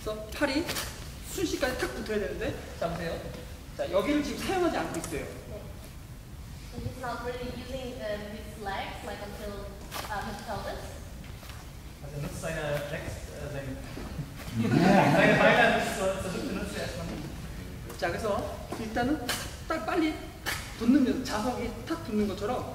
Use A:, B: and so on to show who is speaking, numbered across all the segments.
A: 그래서 팔이 순식간에 탁 붙어야 되는데, 자 보세요. 자 여기를 지금 사용하지 않고 있어요.
B: And he's not really using his legs like until his pelvis.
C: Also er nutzt seine seine Beine benutzt er erstmal nicht.
A: 자 그래서 일단은 딱 빨리 붙는 자석이 탁 붙는 것처럼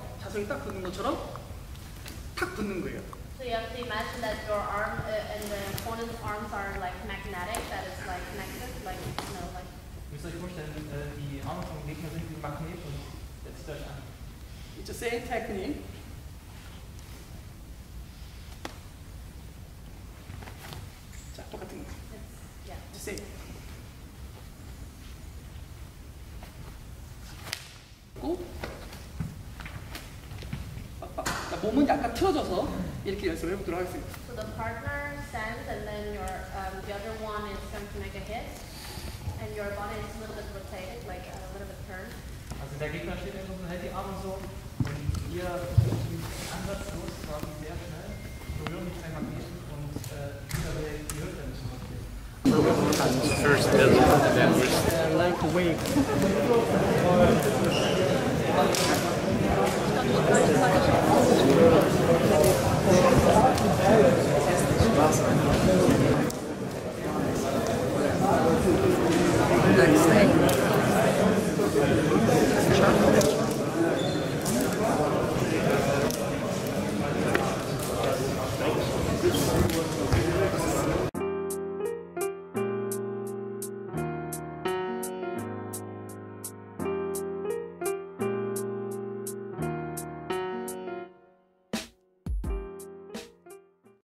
A: 탁 붙는 거예요.
B: So you have to imagine that your arm and the opponent's arms are like magnetic, that it's like connected, like, you know, like.
C: Müsst ihr euch vorstellen, die Arme vom Gegner sind wie Magnet und setzt euch an.
A: It's the same technique. 자 똑같은 거.
B: Yeah.
A: The same. 자, 몸은 약간 틀어져서 이렇게 연습을 해보도록 하겠습니다.
B: So the partner stands, and then your the other one is going to make a hit, and your body is a little bit rotated, like a little bit turned.
C: Also der Gegner steht einfach und hält die Arme so und ihr ansatzlos, quasi sehr schnell, berühren mit zwei Magneten und die Hüfte müssen rotieren.
D: First
A: Like a wave.
B: Don't